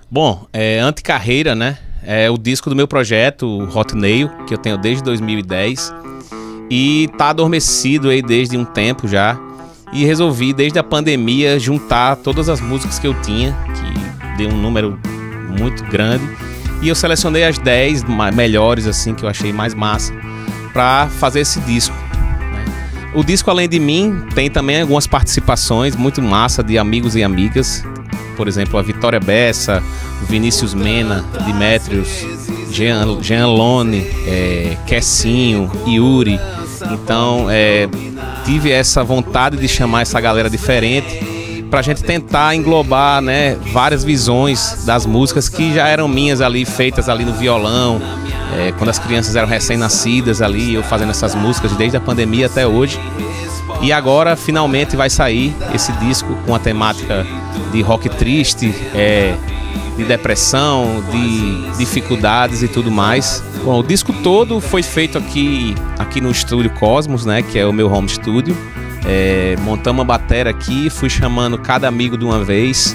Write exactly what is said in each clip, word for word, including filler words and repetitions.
Bom, é Anticarreira, né? É o disco do meu projeto, o Hot Nail, que eu tenho desde dois mil e dez. E tá adormecido aí desde um tempo já. E resolvi, desde a pandemia, juntar todas as músicas que eu tinha, que deu um número muito grande. E eu selecionei as dez melhores, assim, que eu achei mais massa, pra fazer esse disco. O disco, além de mim, tem também algumas participações muito massa de amigos e amigas. Por exemplo, a Vitória Bessa, Vinícius Mena, Demetrius, Jean, Jean Lone, é, Kessinho, Yuri. Então, é, tive essa vontade de chamar essa galera diferente pra gente tentar englobar, né, várias visões das músicas que já eram minhas ali, feitas ali no violão. É, quando as crianças eram recém-nascidas ali, eu fazendo essas músicas desde a pandemia até hoje. E agora, finalmente, vai sair esse disco com a temática de rock triste, é, de depressão, de dificuldades e tudo mais. Bom, o disco todo foi feito aqui, aqui no Estúdio Cosmos, né, que é o meu home studio. É, montamos uma bateria aqui, fui chamando cada amigo de uma vez.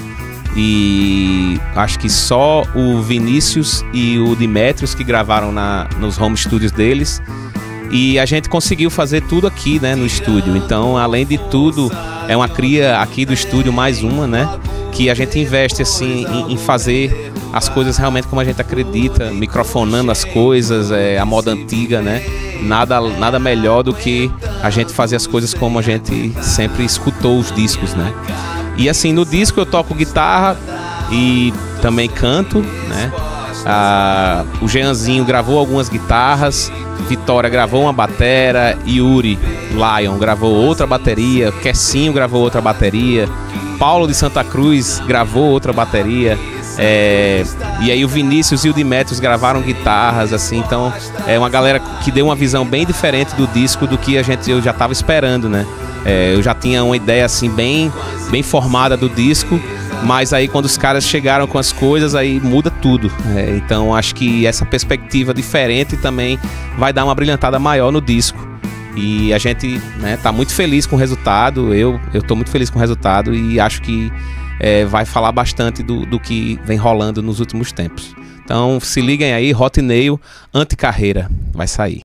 E acho que só o Vinícius e o Demetrius que gravaram na, nos home studios deles. E a gente conseguiu fazer tudo aqui, né, no estúdio. Então, além de tudo, é uma cria aqui do estúdio, mais uma, né? Que a gente investe, assim, em, em fazer as coisas realmente como a gente acredita, microfonando as coisas, é, a moda antiga, né? Nada, nada melhor do que a gente fazer as coisas como a gente sempre escutou os discos, né? E assim, no disco eu toco guitarra e também canto, né? Ah, o Jeanzinho gravou algumas guitarras, Vitória gravou uma batera, Yuri Lion gravou outra bateria, Kessinho gravou outra bateria, Paulo de Santa Cruz gravou outra bateria, é, e aí o Vinícius e o Demetrius gravaram guitarras, assim. Então é uma galera que deu uma visão bem diferente do disco do que a gente, eu já estava esperando, né? É, eu já tinha uma ideia assim bem, bem formada do disco, mas aí quando os caras chegaram com as coisas, aí muda tudo. É, então acho que essa perspectiva diferente também vai dar uma brilhantada maior no disco. E a gente, né, tá muito feliz com o resultado, eu, eu tô muito feliz com o resultado e acho que é, vai falar bastante do, do que vem rolando nos últimos tempos. Então se liguem aí, Hot Nail, Anticarreira, vai sair.